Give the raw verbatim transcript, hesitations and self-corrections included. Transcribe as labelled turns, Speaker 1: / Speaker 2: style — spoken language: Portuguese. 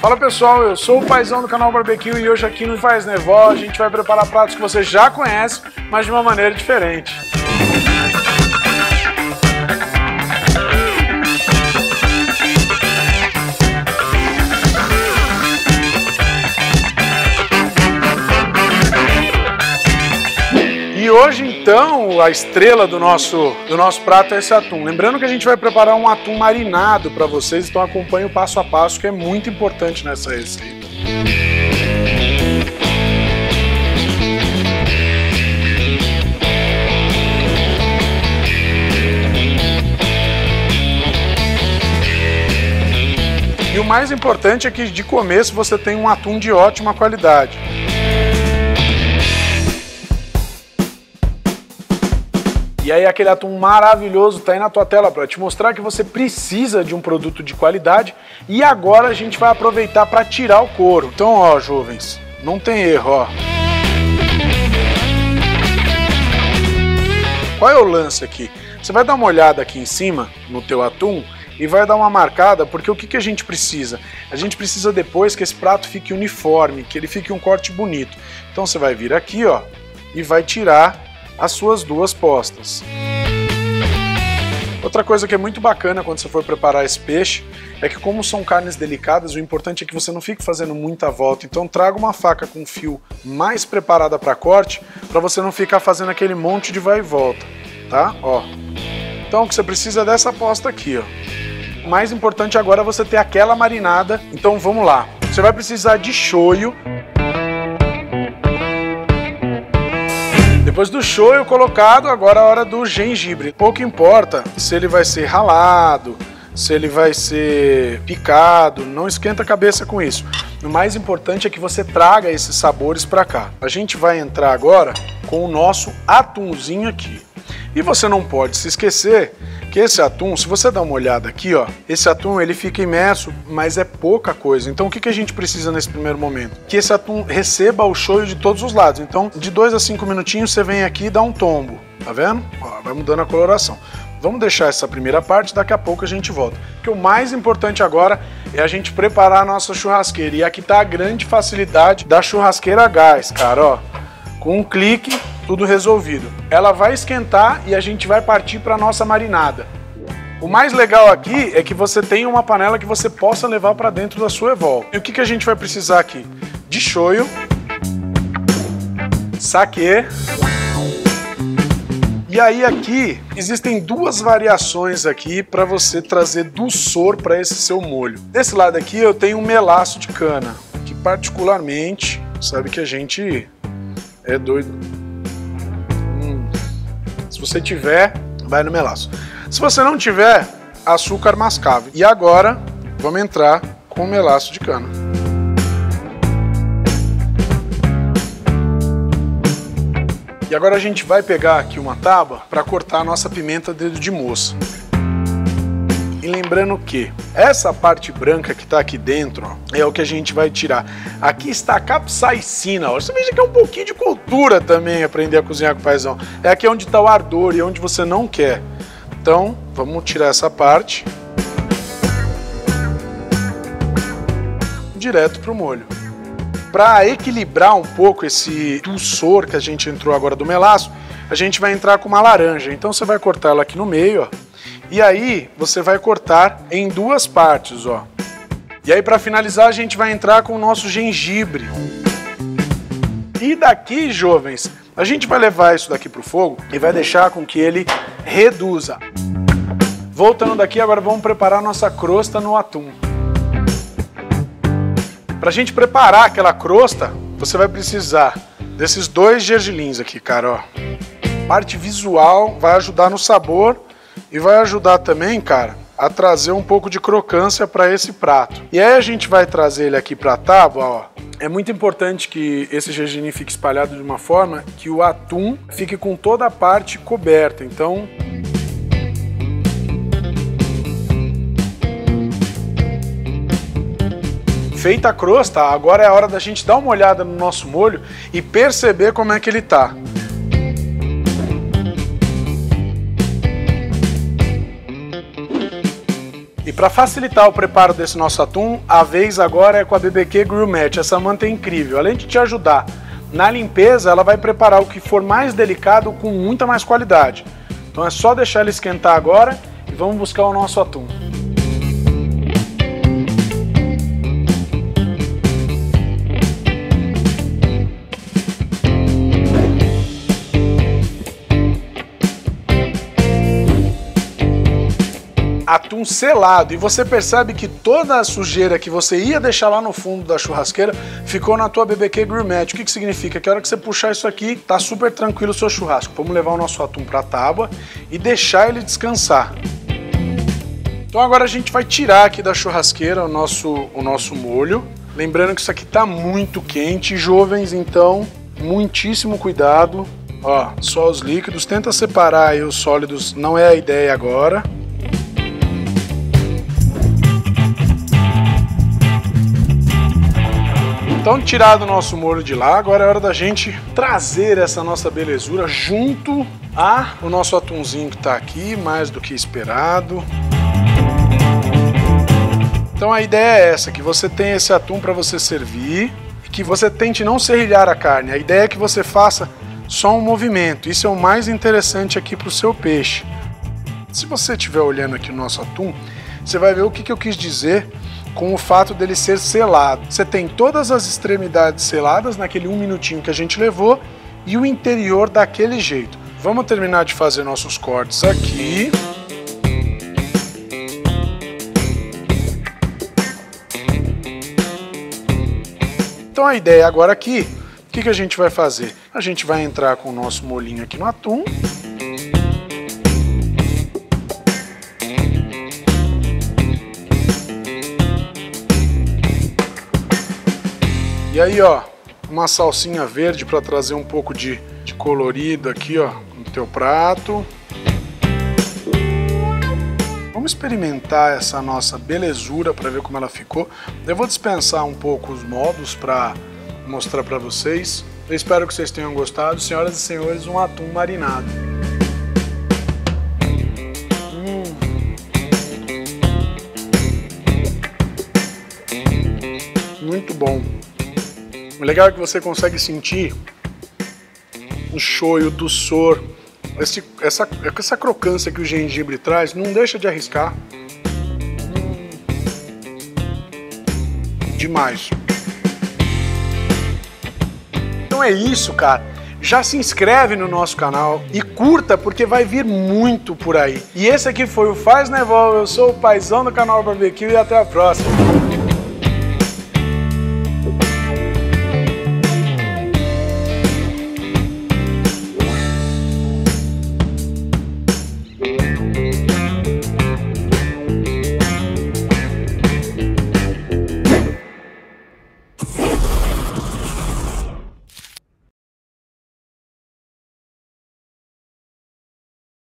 Speaker 1: Fala pessoal, eu sou o Paizão do canal Barbecue e hoje aqui no Faz Nevó a gente vai preparar pratos que você já conhece, mas de uma maneira diferente. E hoje então a estrela do nosso, do nosso prato é esse atum. Lembrando que a gente vai preparar um atum marinado para vocês, então acompanhe o passo a passo que é muito importante nessa receita. E o mais importante é que de começo você tem um atum de ótima qualidade. E aí aquele atum maravilhoso tá aí na tua tela para te mostrar que você precisa de um produto de qualidade e agora a gente vai aproveitar para tirar o couro. Então ó, jovens, não tem erro, ó. Qual é o lance aqui? Você vai dar uma olhada aqui em cima no teu atum e vai dar uma marcada, porque o que, que a gente precisa? A gente precisa depois que esse prato fique uniforme, que ele fique um corte bonito. Então você vai vir aqui, ó, e vai tirar as suas duas postas. Outra coisa que é muito bacana quando você for preparar esse peixe é que, como são carnes delicadas, o importante é que você não fique fazendo muita volta. Então traga uma faca com fio mais preparada para corte, para você não ficar fazendo aquele monte de vai e volta, tá? Ó. Então o que você precisa é dessa posta aqui, ó. O mais importante agora é você ter aquela marinada. Então vamos lá. Você vai precisar de shoyu. Depois do shoyu colocado, agora a hora do gengibre. Pouco importa se ele vai ser ralado, se ele vai ser picado, não esquenta a cabeça com isso. O mais importante é que você traga esses sabores para cá. A gente vai entrar agora com o nosso atumzinho aqui. E você não pode se esquecer que esse atum, se você dar uma olhada aqui, ó, esse atum ele fica imerso, mas é pouca coisa. Então o que, que a gente precisa nesse primeiro momento? Que esse atum receba o shoyu de todos os lados. Então de dois a cinco minutinhos você vem aqui e dá um tombo, tá vendo? Ó, vai mudando a coloração. Vamos deixar essa primeira parte, daqui a pouco a gente volta. Porque o mais importante agora é a gente preparar a nossa churrasqueira. E aqui tá a grande facilidade da churrasqueira a gás, cara, ó. Com um clique, tudo resolvido. Ela vai esquentar e a gente vai partir para nossa marinada. O mais legal aqui é que você tem uma panela que você possa levar para dentro da sua evol. E o que, que a gente vai precisar aqui? De shoyu, saquê. E aí aqui existem duas variações aqui para você trazer dulçor para esse seu molho. Desse lado aqui eu tenho um melaço de cana, que particularmente, sabe que a gente é doido. Hum. Se você tiver, vai no melaço. Se você não tiver, açúcar mascavo. E agora, vamos entrar com o melaço de cana. E agora a gente vai pegar aqui uma tábua para cortar a nossa pimenta dedo de moça. E lembrando que essa parte branca que está aqui dentro, ó, é o que a gente vai tirar. Aqui está a capsaicina. Ó. Você veja que é um pouquinho de cultura também aprender a cozinhar com o paizão. É aqui onde está o ardor e onde você não quer. Então, vamos tirar essa parte. Direto para o molho. Para equilibrar um pouco esse dulçor que a gente entrou agora do melaço, a gente vai entrar com uma laranja. Então você vai cortar ela aqui no meio, ó. E aí você vai cortar em duas partes, ó. E aí para finalizar a gente vai entrar com o nosso gengibre. E daqui, jovens, a gente vai levar isso daqui pro fogo e vai deixar com que ele reduza. Voltando daqui, agora vamos preparar a nossa crosta no atum. Pra gente preparar aquela crosta, você vai precisar desses dois gergelins aqui, cara, ó. Parte visual vai ajudar no sabor e vai ajudar também, cara, a trazer um pouco de crocância para esse prato. E aí a gente vai trazer ele aqui para a tábua, ó. É muito importante que esse gergelim fique espalhado de uma forma que o atum fique com toda a parte coberta. Então, feita a crosta, agora é a hora da gente dar uma olhada no nosso molho e perceber como é que ele tá. E E para facilitar o preparo desse nosso atum, a vez agora é com a B B Q Grill Mat. Essa manta é incrível. Além de te ajudar na limpeza, ela vai preparar o que for mais delicado com muita mais qualidade. Então é só deixar ele esquentar agora e vamos buscar o nosso atum. Atum selado, e você percebe que toda a sujeira que você ia deixar lá no fundo da churrasqueira ficou na tua B B Q Grill Mat. O que que significa? Que a hora que você puxar isso aqui, tá super tranquilo o seu churrasco. Vamos levar o nosso atum para a tábua e deixar ele descansar. Então agora a gente vai tirar aqui da churrasqueira o nosso, o nosso molho. Lembrando que isso aqui tá muito quente, jovens, então muitíssimo cuidado. Ó, só os líquidos, tenta separar aí os sólidos, não é a ideia agora. Então, tirado o nosso molho de lá, agora é hora da gente trazer essa nossa belezura junto a o nosso atumzinho que está aqui, mais do que esperado. Então a ideia é essa, que você tenha esse atum para você servir e que você tente não serrilhar a carne. A ideia é que você faça só um movimento, isso é o mais interessante aqui para o seu peixe. Se você estiver olhando aqui o nosso atum, você vai ver o que, que eu quis dizer com o fato dele ser selado. Você tem todas as extremidades seladas naquele um minutinho que a gente levou e o interior daquele jeito. Vamos terminar de fazer nossos cortes aqui. Então a ideia agora aqui, o que, que a gente vai fazer? A gente vai entrar com o nosso molhinho aqui no atum. E aí, ó, uma salsinha verde para trazer um pouco de, de colorido aqui, ó, no teu prato. Vamos experimentar essa nossa belezura para ver como ela ficou. Eu vou dispensar um pouco os modos para mostrar para vocês. Eu espero que vocês tenham gostado. Senhoras e senhores, um atum marinado. Hum. Muito bom. O legal é que você consegue sentir o shoyu, o doçor, esse, essa, essa crocância que o gengibre traz, não deixa de arriscar. Hum. Demais. Então é isso, cara. Já se inscreve no nosso canal e curta, porque vai vir muito por aí. E esse aqui foi o Faz Nevol. Eu sou o paizão do canal Barbecue e até a próxima.